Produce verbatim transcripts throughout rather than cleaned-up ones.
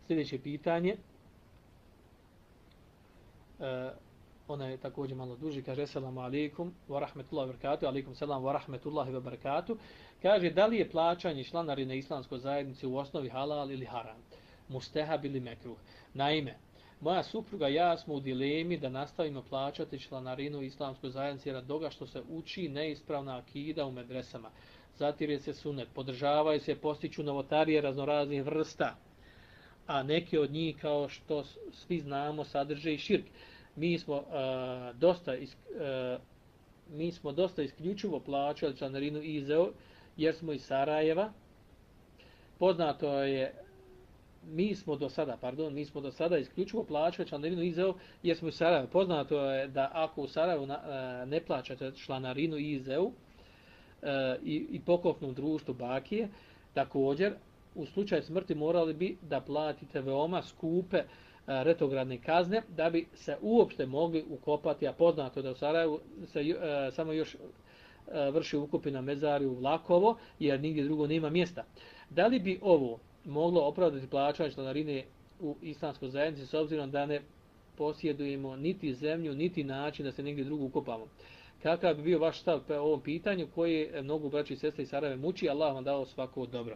Sljedeće pitanje. E, ona je također malo duži, kaže Assalamu alaikum wa rahmetullahi wa barakatuh, alaikum salam wa rahmetullahi wa barakatuh. Kaže, da li je plaćanje članarine islamskoj zajednici u osnovi halal ili haram, mustehab ili mekruh? Naime, moja supruga i ja smo u dilemi da nastavimo plaćati članarinu islamskoj zajednici jer toga što se uči neispravna akida u medresama. Zatire se sunet, podržavaju se, postiću novotarije raznoraznih vrsta, a neki od njih, kao što svi znamo, sadrže i širk. Mi smo, uh, dosta, is, uh, mi smo dosta isključivo plaćali članarinu I Z E O jer smo iz Sarajeva. Poznato je, mi smo do sada, pardon, mi smo do sada isključivo plaćali članarinu I Z E O jer smo iz Sarajeva. Poznato je da ako u Sarajevu na, uh, ne plaćate članarinu I Z E O uh, i, i pokopnom društvu Bakije, također, u slučaju smrti morali bi da platite veoma skupe a, retrogradne kazne da bi se uopšte mogli ukopati, a poznato je da u Sarajevu se a, samo još a, vrši ukopi na mezariju Vlakovo, jer nigdje drugo nema mjesta. Da li bi ovo moglo opravdati plaćanje članarine u islamskoj zajednici s obzirom da ne posjedujemo niti zemlju, niti način da se negdje drugo ukopamo? Kakav bi bio vaš stav po ovom pitanju koji mnogo braći i sestre iz Sarajeva muči? Allah vam dao svako dobro.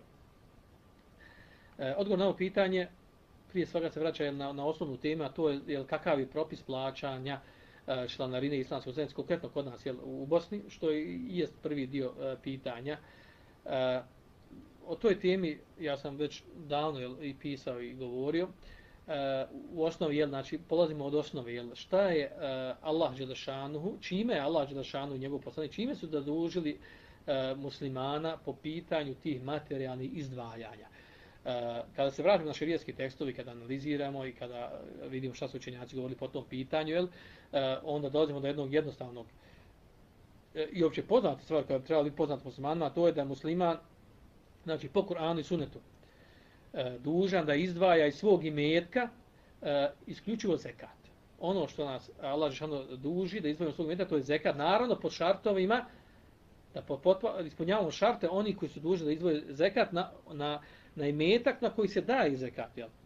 E, odgovor na ovo pitanje prije svega se vraća na, na osnovnu temu, a to je jel, kakav je propis plaćanja e, članarine islamskog zajednice, konkretno kod nas jel, u Bosni, što i jest prvi dio e, pitanja. E, o toj temi ja sam već davno jel, i pisao i govorio. E, u osnovi, jel, znači, polazimo od osnove, jel, šta je e, Allah Đelešanuhu, čime je Allah Đelešanuhu i njegov poslanik, čime su zadužili e, muslimana po pitanju tih materijalnih izdvajanja. Kada se vratimo na šerijatski tekstovi, kada analiziramo i kada vidimo šta su učenjaci govorili po tom pitanju, jel, onda dolazimo do jednog jednostavnog i uopće poznate stvar koja bi trebala biti poznata muslimanima, a to je da je musliman, znači po Kur'anu i Sunnetu, dužan da izdvaja iz svog imetka isključivo zekat. Ono što nas Allah dželle duži da izdvajamo svog imetka, to je zekat, naravno pod šartovima, da ispunjavamo šarte oni koji su dužni da izdvoje zekat na, na na imetak na koji se daje zekat, jel?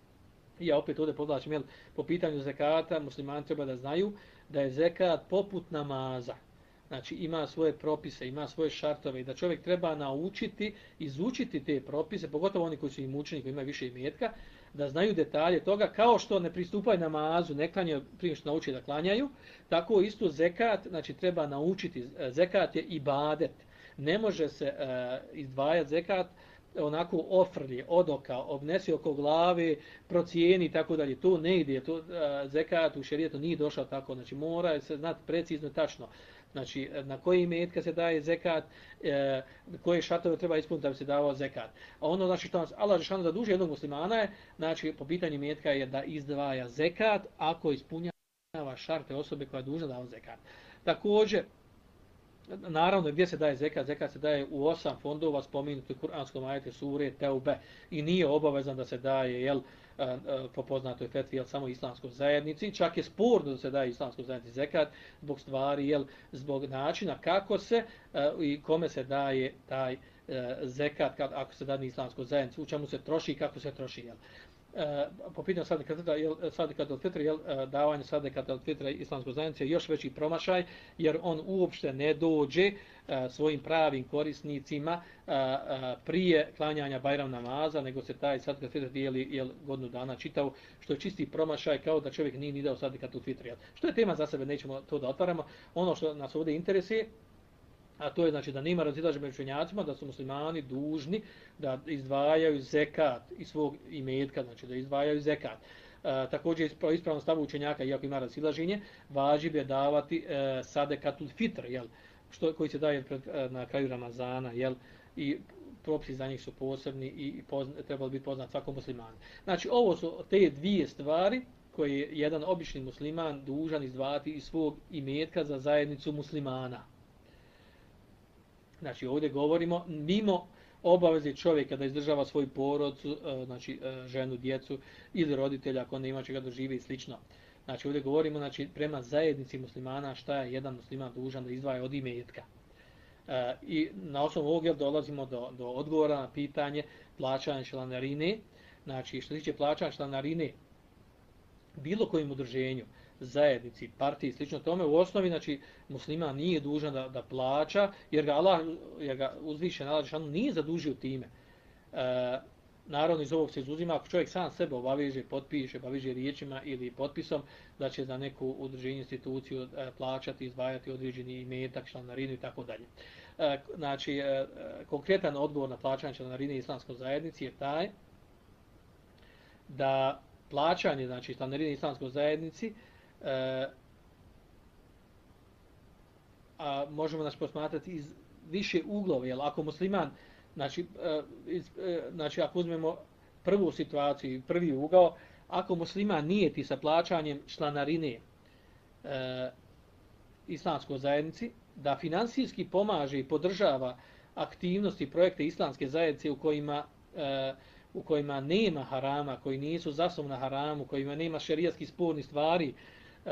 Ja opet ovdje podlačim, jel, po pitanju zekata, muslimani treba da znaju da je zekat poput namaza. Znači ima svoje propise, ima svoje šartove i da čovjek treba naučiti, izučiti te propise, pogotovo oni koji su im učeni, koji imaju više imetka, da znaju detalje toga, kao što ne pristupaju namazu, ne klanjaju prije što nauči da klanjaju, tako isto zekat, znači treba naučiti, zekat je ibadet. Ne može se uh, izdvajati zekat onako ofrlji, odoka, obnesi oko glave, procijeni i tako dalje. To ne ide, to uh, zekat u šerijetu nije došao tako, znači mora se znati precizno i tačno. Znači, na koji imetka se daje zekat, e, koje šartove treba ispuniti da bi se davao zekat. A ono, znači, što nas Allah dželle zaduži jednog muslimana je, znači, po pitanju imetka je da izdvaja zekat ako ispunjava šarte osobe koja je dužna davati zekat. Također, naravno, gdje se daje zekat? Zekat se daje u osam fondova spomenuti u Kur'anskom ajetu sure Teube i nije obavezan da se daje, jel, po poznatoj fetvi, jel, samo islamskoj zajednici. Čak je sporno da se daje islamskoj zajednici zekat zbog stvari, jel, zbog načina kako se i kome se daje taj zekat kad, ako se daje islamskoj zajednici, u čemu se troši i kako se troši, jel. Uh, po pitanju sadekat al fitr, davanje sadekat al fitra islamskoj zajednici je još veći promašaj, jer on uopšte ne dođe uh, svojim pravim korisnicima uh, uh, prije klanjanja Bajram namaza, nego se taj sadekat al fitr dijeli jel, godinu dana čitao, što je čisti promašaj, kao da čovjek nije ni dao sadekat al fitr. Što je tema za sebe, nećemo to da otvaramo. Ono što nas ovdje interesuje, a to je znači da nema razilaženja među učenjacima, da su muslimani dužni da izdvajaju zekat iz svog imetka, znači da izdvajaju zekat. E, također ispravno stavu učenjaka, iako ima razilaženje, važib je davati e, sadekatul fitr, jel, što, koji se daje pred, e, na kraju Ramazana, jel, i propisi za njih su posebni i pozna, trebali biti poznat svakom muslimanu. Znači ovo su te dvije stvari koje je jedan obični musliman dužan izdvajati iz svog imetka za zajednicu muslimana. Znači ovdje govorimo mimo obaveze čovjeka da izdržava svoju porodcu, znači ženu, djecu ili roditelja ako ne ima čega da živi i slično. Znači ovdje govorimo znači, prema zajednici muslimana šta je jedan musliman dužan da izdvaja od imetka. I na osnovu ovoga dolazimo do, do odgovora na pitanje plaćanja članarine. znači što se tiče plaćanja članarine bilo kojem udruženju, zajednici, partiji, slično tome, u osnovi, znači, musliman nije dužan da, da plaća, jer ga Allah, jer ga uzvišen Allah Žešanu nije zadužio time. E, naravno, iz ovog se izuzima, ako čovjek sam sebe obaveže, potpiše, obaveže riječima ili potpisom, da će za neku udruženju, instituciju e, plaćati, izdvajati određeni imetak, članarinu i tako dalje. E, znači, e, konkretan odgovor na plaćanje članarine islamskoj zajednici je taj da plaćanje, znači, članarine islamskoj zajednici, e, a možemo nas posmatrati iz više uglova, jer ako musliman, znači, e, iz, e, znači ako uzmemo prvu situaciju, prvi ugao, ako musliman nijeti sa plaćanjem članarine e, islamskoj zajednici, da finansijski pomaže i podržava aktivnosti projekte islamske zajednice u kojima e, u kojima nema harama, koji nisu zasnovani na haramu, kojima nema šerijatskih spornih stvari, e,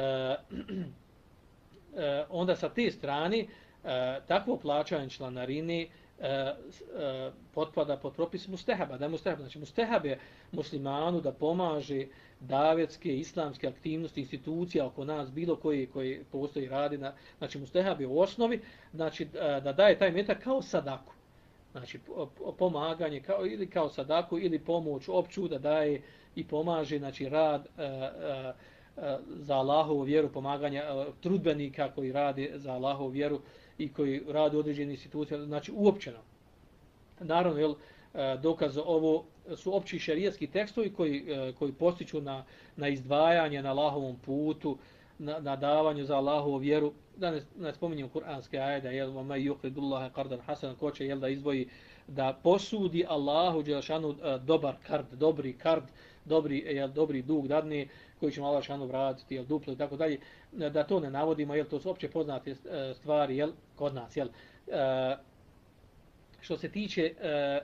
e, onda sa te strane e, takvo plaćanje članarine e, e, potpada pod propis mustehaba. Da je mustehab, znači mustehab je muslimanu da pomaže davetske, islamske aktivnosti, institucija oko nas, bilo koji koji postoji radi. Na, znači mustehab je u osnovi, znači da daje taj metak kao sadaku. Znači pomaganje kao, ili kao sadaku ili pomoć opću da daje i pomaže, znači rad e, e, za Allahovu vjeru, pomaganje e, trudbenika koji radi za Allahovu vjeru i koji radi u određenim institucijama, znači uopćeno. Naravno, jel, dokaz ovo su opći šerijatski tekstovi koji, koji postiču na, na izdvajanje na Allahovom putu, na, na davanju za Allahovu vjeru. Da ne, ne spominjem kuranske ajde, jel, ma yuqridullaha qardan hasanan, ko će, jel, da izdvoji, da posudi Allahu dželešanu dobar kard, dobri kard, dobri, jel, dobri dug dadne, koji će Allah dželešanu vratiti, jel, duplo i tako dalje, da to ne navodimo, jel, to su opće poznate stvari, jel, kod nas, jel. E, što se tiče e,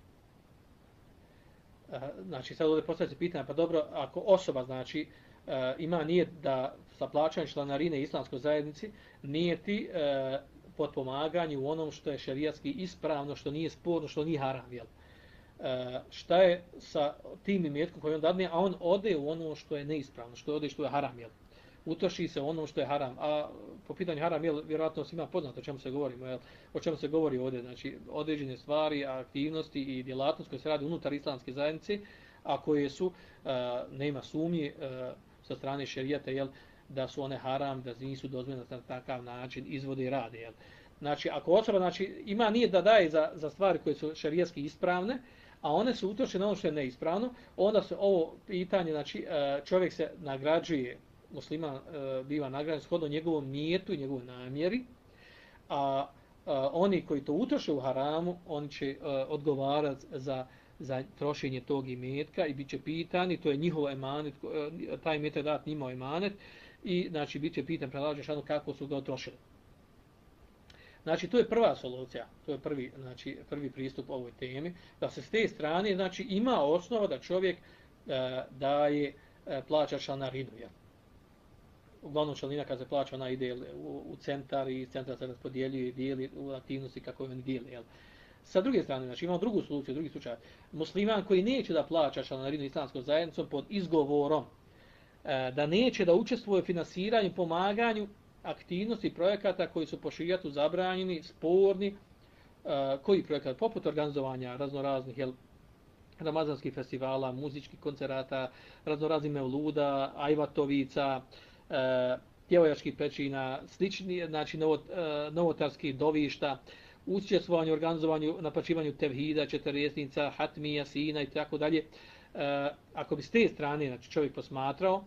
znači sad ovdje postavlja se pitanje, pa dobro, ako osoba, znači, ima nijet da sa plaćanjem članarine islamskoj zajednici nijeti e, potpomaganje u onom što je šerijatski ispravno, što nije sporno, što nije haram, jel? E, šta je sa tim imetkom koji on dadne, a on ode u ono što je neispravno, što ode što je haram, jel? Utoši se ono što je haram, a po pitanju haram, jel, vjerojatno svima poznato o čemu se govori, jel? O čemu se govori ovdje, znači određene stvari, aktivnosti i djelatnosti koje se radi unutar islamske zajednice, a koje su, e, nema sumnje, e, sa strane šerijata, jel, da su one haram, da nisu dozvoljene na takav način izvode i rade, jel. Znači, ako osoba, znači, ima nije da daje za, za stvari koje su šerijatski ispravne, a one su utočene na ono što je neispravno, onda se ovo pitanje, znači, čovjek se nagrađuje, musliman biva nagrađen shodno njegovom nijetu i njegovoj namjeri, a, a oni koji to utoše u haramu, oni će a, odgovarati za za trošenje tog imetka i bit će pitani, to je njihov emanet, taj imetak dat njima emanet i znači bit će pitan pred Dželešanu kako su ga utrošili. Znači to je prva solucija, to je prvi, znači, prvi pristup ovoj temi, da se s te strane, znači, ima osnova da čovjek e, daje, e, plaća članarinu. Ja. Uglavnom članina kad se plaća, ona ide u, u centar i centar se raspodjeljuje i dijeli u aktivnosti kako oni dijeli. Jel? Sa druge strane, znači imamo drugu soluciju, drugi slučaj. Musliman koji neće da plaća članarinu islamskom zajednicom pod izgovorom e, da neće da učestvuje u finansiranju, pomaganju aktivnosti projekata koji su po šerijatu zabranjeni, sporni, e, koji projekat, poput organizovanja raznoraznih, jel, ramazanskih festivala, muzičkih koncerata, raznoraznih mevluda, ajvatovica, e, djevojačkih pećina, slični, znači novot, e, novotarskih dovišta, učestvovanju, organizovanju, naplaćivanju tevhida, četrdesetnica, hatmija, sina i tako dalje. Ako bi s te strane, znači, čovjek posmatrao,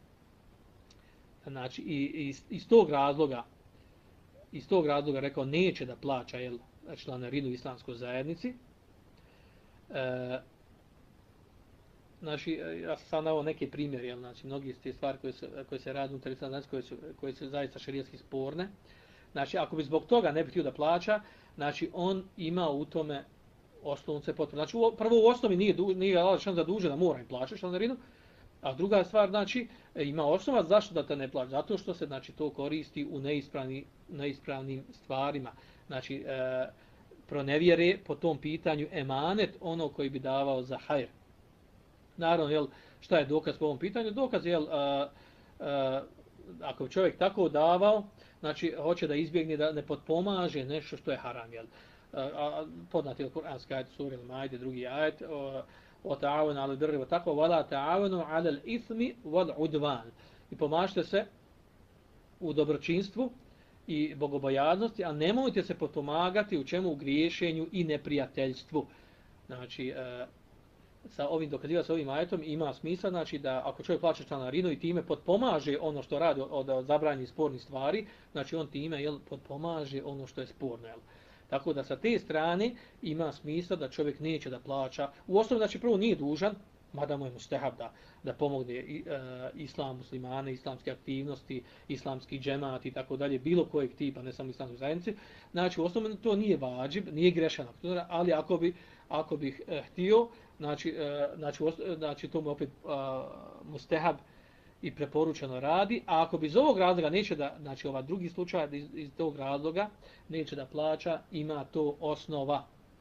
znači, i, i iz tog razloga, iz tog razloga rekao neće da plaća, jel, članarinu islamskoj zajednici. E, znači, ja sam sad naveo neke primjere, jel, znači, mnogi ste stvari koje se, koje se radi unutar islamske zajednice, koje su, koje su zaista šerijatski sporne. Znači, ako bi zbog toga ne bi htio da plaća, znači, on ima u tome osnovnice potpuno. Znači, u, prvo u osnovi nije, nije Allah zadužen da mora im plaćati članarinu, a druga stvar, znači, ima osnova zašto da te ne plaća. Zato što se, znači, to koristi u neispravni, neispravnim stvarima. Znači, e, pronevjere po tom pitanju emanet ono koji bi davao za hajr. Naravno, jel, šta je dokaz po ovom pitanju? Dokaz je, jel, a, a, ako bi čovjek tako davao, znači hoće da izbjegne da ne potpomaže nešto što je haram, jel? A, a, podnati je Kur'anski ajet sura Al-Maide, drugi ajet, o ta'avunu ala birri wa taqwa wa la ta'avunu ala al-ithmi wal udwan. I pomažite se u dobročinstvu i bogobojaznosti, a nemojte se potpomagati u čemu u griješenju i neprijateljstvu. Znači, e, sa ovim dokaziva sa ovim ajetom ima smisla, znači da ako čovjek plaća članarinu i time potpomaže ono što radi od, od zabranjenih spornih stvari, znači on time jel, potpomaže ono što je sporno. Jel. Tako da sa te strane ima smisla da čovjek neće da plaća. U osnovi, znači prvo nije dužan, mada mu je mustehab da, da pomogne i, e, islam, muslimane, islamske aktivnosti, islamski džemat i tako dalje, bilo kojeg tipa, ne samo islamske zajednice. Znači u osnovi to nije vađib, nije grešan, ali ako bi, ako bih e, htio, znači, e, znači, znači to mu opet e, mustehab i preporučeno radi, a ako bi iz ovog razloga neće da, znači ova drugi slučaj iz, iz tog razloga neće da plaća, ima to osnova.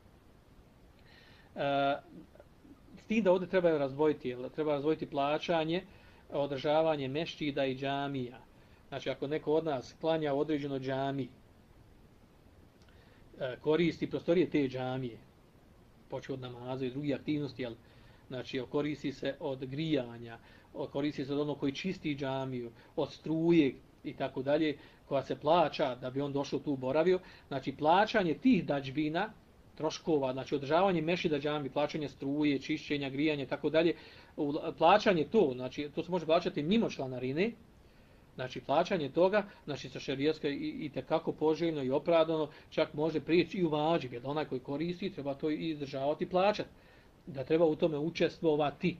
E, s tim da ovdje treba razdvojiti, jel? Treba razdvojiti plaćanje, održavanje mešćida i džamija. Znači ako neko od nas klanja u određenoj džamiji, e, koristi prostorije te džamije, počeo od namaza i drugi aktivnosti, jel? Znači koristi se od grijanja, koristi se od onog koji čisti džamiju, od struje i tako dalje, koja se plaća da bi on došao tu boravio. Znači plaćanje tih dađbina, troškova, znači održavanje mešida džamije, plaćanje struje, čišćenja, grijanja i tako dalje, plaćanje to, znači to se može plaćati mimo članarine, znači plaćanje toga, znači sa šerijatska i, i tekako poželjno i opravdano, čak može prijeći i u vađib, jer onaj koji koristi treba to i izdržavati i plaćati, da treba u tome učestvovati.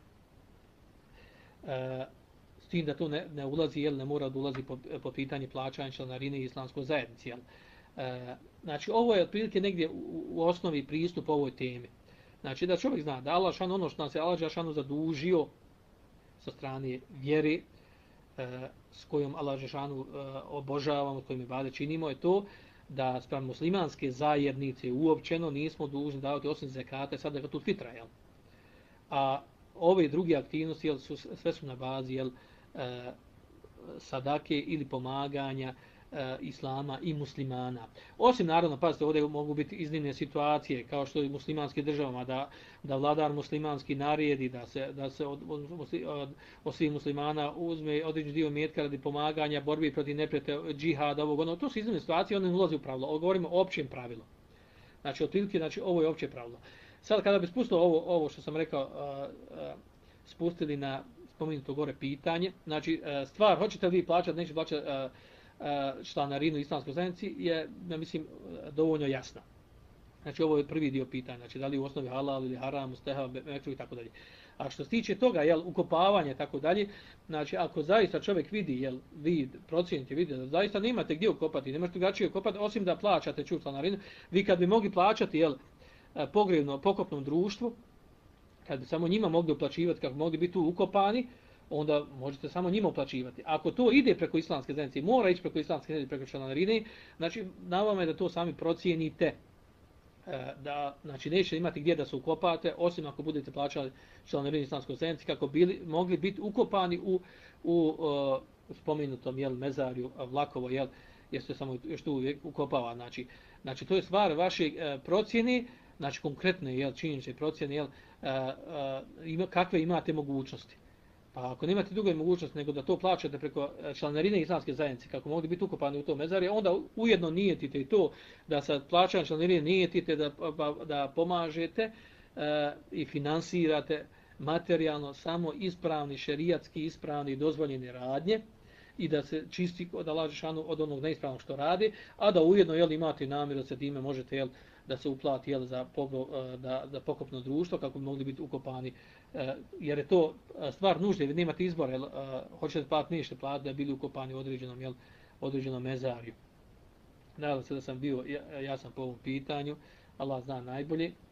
E, s tim da to ne, ne ulazi, jel, ne mora da ulazi po, po pitanju plaćanja članarine i islamskoj zajednici. Jel. E, znači ovo je otprilike negdje u, u osnovi pristup ovoj temi. Znači da čovjek zna da Allah šan ono što nas je Allah šanu zadužio sa strane vjere, e, s kojom Allah šanu e, obožavamo, s kojim ibade činimo, je to da sprem muslimanske zajednice uopćeno nismo dužni davati osim zekata, sad da tu fitra, jel? A ove druge aktivnosti, jel, su, sve su na bazi, jel, e, sadake ili pomaganja e, islama i muslimana. Osim, naravno, pazite, ovdje mogu biti iznimne situacije, kao što i muslimanskim državama, da, da vladar muslimanski naredi, da se, da se od, od, od, od svih muslimana uzme određen dio imetka radi pomaganja, borbi protiv neprijatelja, džihada, ovog, ono, to su iznimne situacije, one ne ulaze u pravilo. Ovo govorimo o općem pravilu. Znači, otprilike, znači, ovo je opće pravilo. Sad, kada bi spustilo ovo, ovo što sam rekao, uh, uh, spustili na spomenuto gore pitanje, znači, uh, stvar, hoćete li vi plaćati, neće plaćati uh, uh, članarinu islamskoj zajednici, je, ja mislim, dovoljno jasna. Znači, ovo je prvi dio pitanja, znači, da li u osnovi halal ili haram, mustehab, mekruh i tako dalje. A što se tiče toga, jel, ukopavanje i tako dalje, znači, ako zaista čovjek vidi, jel, vi procijenite, vidite da zaista nemate gdje ukopati, ne možete drugačije ukopati, osim da plaćate ču članarinu, vi kad bi mogli plaćati, jel, pogrebno, pokopnom društvu, kad bi samo njima mogli uplaćivati, kako mogli biti tu ukopani, onda možete samo njima uplaćivati. Ako to ide preko islamske zajednice, mora ići preko islamske zajednice, preko članarine, znači na vama je da to sami procijenite. Da, znači neće imati gdje da se ukopate, osim ako budete plaćali članarinu islamskoj zajednici, kako bili, mogli biti ukopani u, u uh, spomenutom, jel, mezarju, Vlakovo, jel, jer se samo još tu uvijek ukopava. Znači, znači to je stvar vaše uh, procjene, znači konkretne, jel, činjenične procjene, jel, uh, uh, ima, kakve imate mogućnosti. Pa ako nemate druge mogućnosti nego da to plaćate preko članarine islamske zajednice, kako mogli biti ukopani u to mezarje, onda ujedno nijetite i to da sa plaćanjem članarine nijetite da, da pomažete uh, i finansirate materijalno samo ispravni, šerijatski ispravni i dozvoljeni radnje i da se čisti od Allah dželešanu od onog neispravnog što radi, a da ujedno, jel, imate namjeru da se time možete, jel, da se uplati, jel, za, pogo, da, za pokopno društvo kako bi mogli biti ukopani, jer je to stvar nužde, jer nemate izbora, jel, hoćete platiti, nećete platiti da je bili ukopani u određenom, jel, određenom mezarju. Nadam se da sam bio jasan po ovom pitanju, Allah zna najbolje.